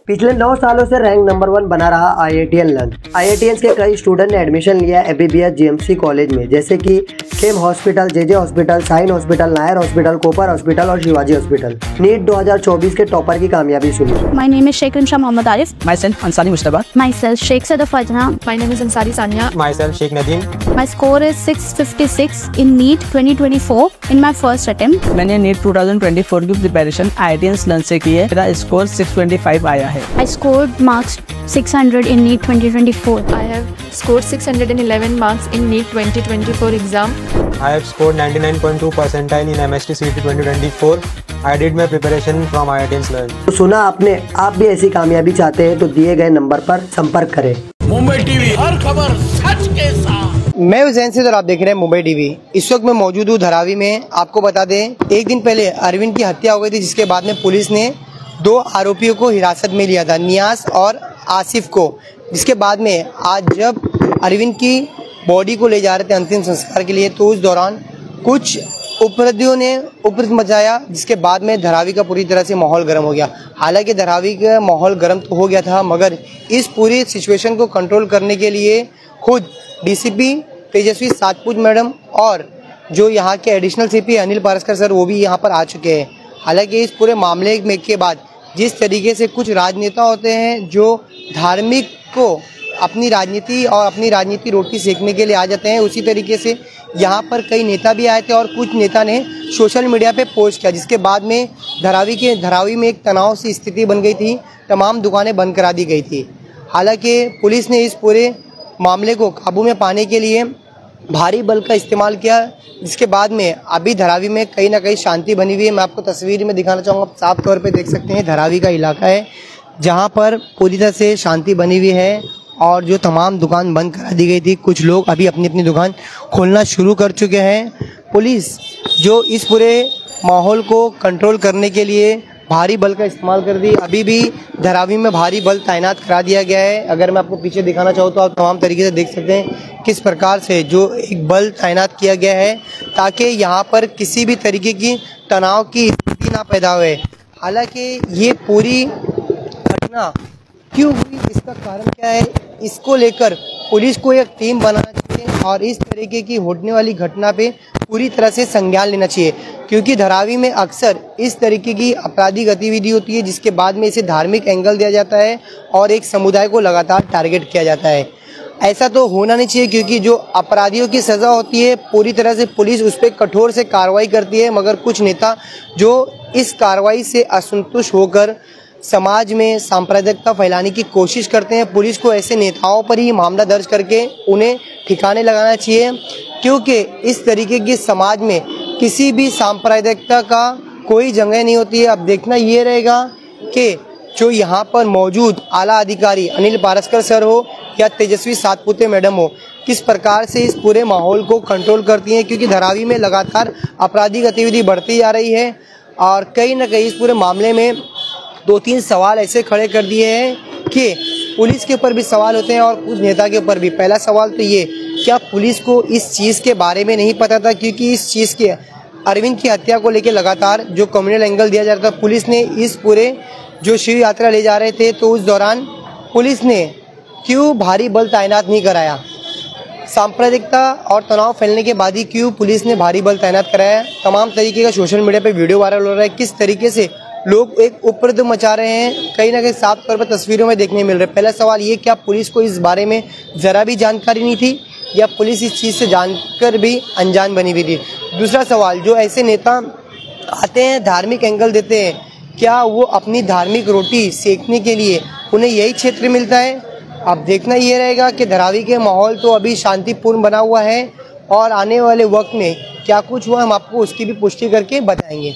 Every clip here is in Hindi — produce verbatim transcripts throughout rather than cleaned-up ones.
पिछले नौ सालों से रैंक नंबर वन बना रहा आईआईटीएन लंच। आईआईटीएन के कई स्टूडेंट ने एडमिशन लिया एमबीबीएस जीएमसी कॉलेज में, जैसे कि KEM hospital, JJ hospital, Sion hospital, Nair hospital, Cooper hospital और शिवाजी हॉस्पिटल। नीट दो हज़ार चौबीस के टॉपर की कामयाबी सुनी। My name is Sheikh Rimsha Mohammad Arif. Myself Ansari Mustafa. Myself Sheikh Sada Fajna. My name is Ansari Sania. Myself Sheikh Nadeem. My score is six fifty-six in NEET twenty twenty-four in my first attempt. मैंने नीट दो हज़ार चौबीस की प्रिपरेशन आईआईटीएन लंच से की है। मेरा स्कोर छह सौ पच्चीस आया है। I scored marks six hundred in NEET twenty twenty-four. I have scored six hundred eleven marks in NEET twenty twenty-four exam. I have scored ninety-nine point two percentile in M S T C E T twenty twenty-four. I did my preparation from IITian lunch. तो सुना आपने, आप भी ऐसी कामयाबी चाहते हैं तो दिए गए नंबर पर संपर्क करें। मुंबई टीवी, हर खबर सच के साथ। मैं हुसैन से और आप देख रहे हैं मुंबई टीवी। इस वक्त मैं मौजूद हूँ धरावी में। आपको बता दें, एक दिन पहले अरविंद की हत्या हो गई थी, जिसके बाद में पुलिस ने दो आरोपियों को हिरासत में लिया था, नियाज और आसिफ को। जिसके बाद में आज जब अरविंद की बॉडी को ले जा रहे थे अंतिम संस्कार के लिए, तो उस दौरान कुछ उपद्रवियों ने उपद्रव मचाया, जिसके बाद में धरावी का पूरी तरह से माहौल गर्म हो गया। हालांकि धरावी का माहौल गर्म तो हो गया था, मगर इस पूरी सिचुएशन को कंट्रोल करने के लिए खुद डीसीपी तेजस्वी सातपुत मैडम और जो यहाँ के additional CP Anil Paraskar sir, वो भी यहाँ पर आ चुके हैं। हालांकि इस पूरे मामले में के बाद जिस तरीके से कुछ राजनेता होते हैं जो धार्मिक को अपनी राजनीति और अपनी राजनीति रोटी सेकने के लिए आ जाते हैं, उसी तरीके से यहाँ पर कई नेता भी आए थे और कुछ नेता ने सोशल मीडिया पे पोस्ट किया, जिसके बाद में धरावी के धरावी में एक तनाव सी स्थिति बन गई थी। तमाम दुकानें बंद करा दी गई थी। हालांकि पुलिस ने इस पूरे मामले को काबू में पाने के लिए भारी बल का इस्तेमाल किया, जिसके बाद में अभी धरावी में कहीं ना कहीं शांति बनी हुई है। मैं आपको तस्वीर में दिखाना चाहूँगा, साफ तौर पे देख सकते हैं धरावी का इलाका है जहाँ पर पूरी तरह से शांति बनी हुई है और जो तमाम दुकान बंद करा दी गई थी, कुछ लोग अभी अपनी अपनी दुकान खोलना शुरू कर चुके हैं। पुलिस जो इस पूरे माहौल को कंट्रोल करने के लिए भारी बल का इस्तेमाल कर दी। अभी भी धरावी में भारी बल तैनात करा दिया गया है। अगर मैं आपको पीछे दिखाना चाहूँ तो आप तमाम तरीके से देख सकते हैं किस प्रकार से जो एक बल तैनात किया गया है, ताकि यहाँ पर किसी भी तरीके की तनाव की स्थिति ना पैदा हुए। हालांकि ये पूरी घटना क्यों हुई, इसका कारण क्या है, इसको लेकर पुलिस को एक टीम बनाना चाहिए और इस तरीके की होने वाली घटना पे पूरी तरह से संज्ञान लेना चाहिए, क्योंकि धरावी में अक्सर इस तरीके की आपराधिक गतिविधि होती है, जिसके बाद में इसे धार्मिक एंगल दिया जाता है और एक समुदाय को लगातार टारगेट किया जाता है। ऐसा तो होना नहीं चाहिए, क्योंकि जो अपराधियों की सज़ा होती है पूरी तरह से पुलिस उस पर कठोर से कार्रवाई करती है, मगर कुछ नेता जो इस कार्रवाई से असंतुष्ट होकर समाज में सांप्रदायिकता फैलाने की कोशिश करते हैं। पुलिस को ऐसे नेताओं पर ही मामला दर्ज करके उन्हें ठिकाने लगाना चाहिए, क्योंकि इस तरीके की समाज में किसी भी सांप्रदायिकता का कोई जगह नहीं होती है। अब देखना ये रहेगा कि जो यहाँ पर मौजूद आला अधिकारी अनिल पारस्कर सर हो या तेजस्वी सातपुते मैडम हो, किस प्रकार से इस पूरे माहौल को कंट्रोल करती हैं, क्योंकि धरावी में लगातार आपराधिक गतिविधि बढ़ती जा रही है और कहीं ना कहीं इस पूरे मामले में दो तीन सवाल ऐसे खड़े कर दिए हैं कि पुलिस के ऊपर भी सवाल होते हैं और कुछ नेता के ऊपर भी। पहला सवाल तो ये, क्या पुलिस को इस चीज़ के बारे में नहीं पता था, क्योंकि इस चीज़ के अरविंद की हत्या को लेकर लगातार जो कम्युनल एंगल दिया जा रहा था, पुलिस ने इस पूरे जो शिव यात्रा ले जा रहे थे, तो उस दौरान पुलिस ने क्यों भारी बल तैनात नहीं कराया। सांप्रदायिकता और तनाव फैलने के बाद ही क्यों पुलिस ने भारी बल तैनात कराया। तमाम तरीके का सोशल मीडिया पे वीडियो वायरल हो रहा है, किस तरीके से लोग एक उपद्रव मचा रहे हैं, कहीं ना कहीं साफ तौर पर तस्वीरों में देखने मिल रहा है। पहला सवाल ये, क्या पुलिस को इस बारे में ज़रा भी जानकारी नहीं थी या पुलिस इस चीज़ से जानकर भी अनजान बनी हुई थी। दूसरा सवाल, जो ऐसे नेता आते हैं धार्मिक एंगल देते हैं, क्या वो अपनी धार्मिक रोटी सेकने के लिए उन्हें यही क्षेत्र मिलता है। अब देखना ये रहेगा कि धरावी के माहौल तो अभी शांतिपूर्ण बना हुआ है और आने वाले वक्त में क्या कुछ हुआ हम आपको उसकी भी पुष्टि करके बताएंगे।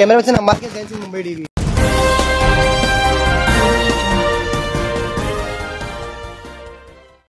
कैमरा पर्सन अम्बार के मुंबई टीवी।